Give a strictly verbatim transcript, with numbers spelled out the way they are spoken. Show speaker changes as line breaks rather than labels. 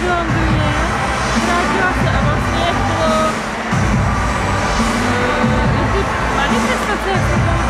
v Londýně, vrátila se a vlastně jak bylo uh, i ty manifestace, jak se tam